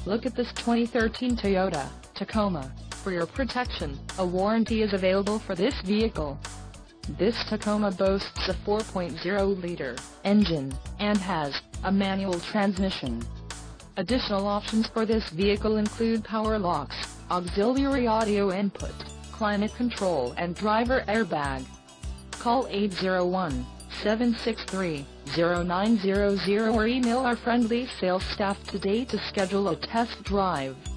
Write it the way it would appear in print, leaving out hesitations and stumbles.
Look at this 2013 Toyota Tacoma. For your protection, a warranty is available for this vehicle. This Tacoma boasts a 4.0-liter engine, and has a manual transmission. Additional options for this vehicle include power locks, auxiliary audio input, climate control and driver airbag. Call 801-763-0900 or email our friendly sales staff today to schedule a test drive.